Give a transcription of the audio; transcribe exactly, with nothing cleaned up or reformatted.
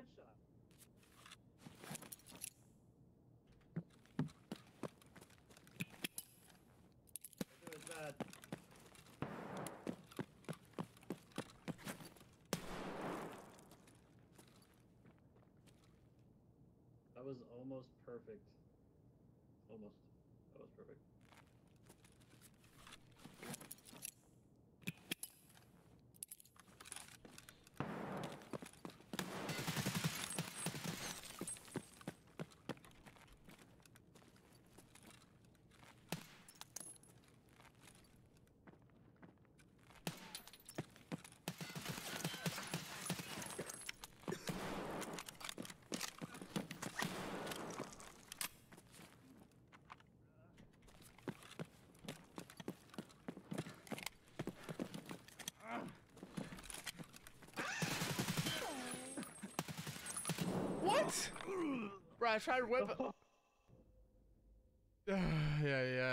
headshot. It was bad. That was almost perfect. Almost. That was perfect. What? Bro, I tried whip. Yeah, yeah.